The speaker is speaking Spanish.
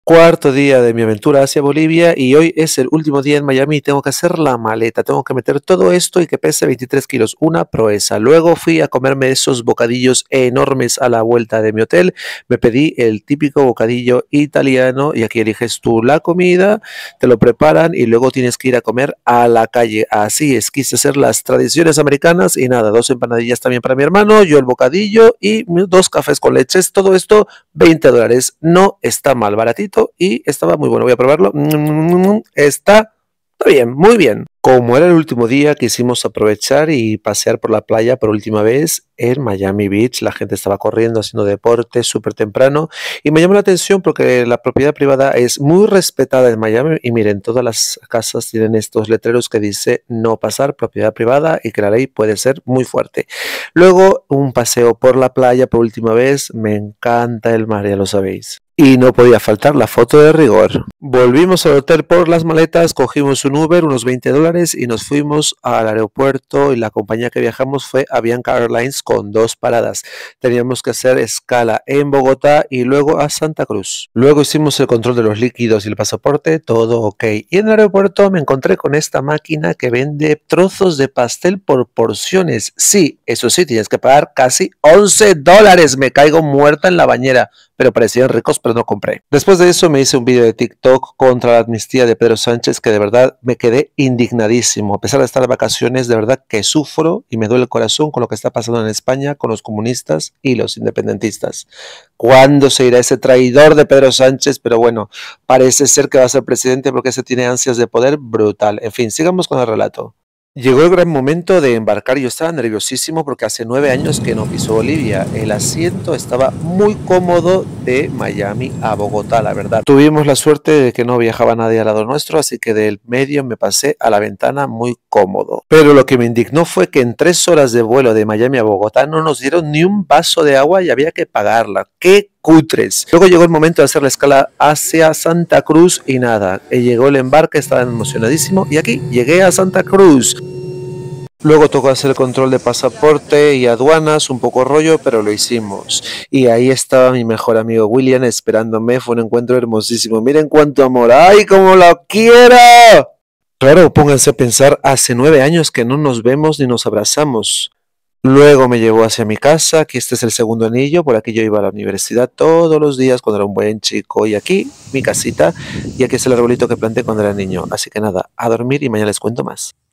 Cuarto día de mi aventura hacia Bolivia y hoy es el último día en Miami y tengo que hacer la maleta, tengo que meter todo esto y que pese 23 kilos, una proeza. Luego fui a comerme esos bocadillos enormes a la vuelta de mi hotel, me pedí el típico bocadillo italiano y aquí eliges tú la comida, te lo preparan y luego tienes que ir a comer a la calle. Así es, quise hacer las tradiciones americanas y nada, dos empanadillas también para mi hermano, yo el bocadillo y dos cafés con leches, todo esto $20. No está mal, baratito y estaba muy bueno. Voy a probarlo. Está bien, muy bien. Como era el último día, quisimos aprovechar y pasear por la playa por última vez en Miami Beach. La gente estaba corriendo, haciendo deporte súper temprano y me llamó la atención porque la propiedad privada es muy respetada en Miami y miren, todas las casas tienen estos letreros que dice no pasar, propiedad privada y que la ley puede ser muy fuerte. Luego un paseo por la playa por última vez. Me encanta el mar, ya lo sabéis. Y no podía faltar la foto de rigor. Volvimos al hotel por las maletas, cogimos un Uber, unos $20 y nos fuimos al aeropuerto y la compañía que viajamos fue Avianca Airlines con dos paradas. Teníamos que hacer escala en Bogotá y luego a Santa Cruz. Luego hicimos el control de los líquidos y el pasaporte, todo ok. Y en el aeropuerto me encontré con esta máquina que vende trozos de pastel por porciones. Sí, eso sí, tienes que pagar casi $11. Me caigo muerta en la bañera, pero parecían ricos, pero no compré. Después de eso me hice un video de TikTok contra la amnistía de Pedro Sánchez que de verdad me quedé indignadísimo. A pesar de estar de vacaciones, de verdad que sufro y me duele el corazón con lo que está pasando en España con los comunistas y los independentistas. ¿Cuándo se irá ese traidor de Pedro Sánchez? Pero bueno, parece ser que va a ser presidente porque ese tiene ansias de poder brutal. En fin, sigamos con el relato. Llegó el gran momento de embarcar. Yo estaba nerviosísimo porque hace 9 años que no piso Bolivia. El asiento estaba muy cómodo de Miami a Bogotá, la verdad. Tuvimos la suerte de que no viajaba nadie al lado nuestro, así que del medio me pasé a la ventana muy cómodo. Pero lo que me indignó fue que en 3 horas de vuelo de Miami a Bogotá no nos dieron ni un vaso de agua y había que pagarla. ¡Qué cutres! Luego llegó el momento de hacer la escala hacia Santa Cruz y nada, llegó el embarque, estaba emocionadísimo y aquí llegué a Santa Cruz. Luego tocó hacer el control de pasaporte y aduanas, un poco rollo, pero lo hicimos. Y ahí estaba mi mejor amigo William esperándome, fue un encuentro hermosísimo. Miren cuánto amor, ¡ay, cómo lo quiero! Claro, pónganse a pensar, hace 9 años que no nos vemos ni nos abrazamos. Luego me llevó hacia mi casa, aquí este es el segundo anillo, por aquí yo iba a la universidad todos los días cuando era un buen chico y aquí mi casita y aquí es el arbolito que planté cuando era niño. Así que nada, a dormir y mañana les cuento más.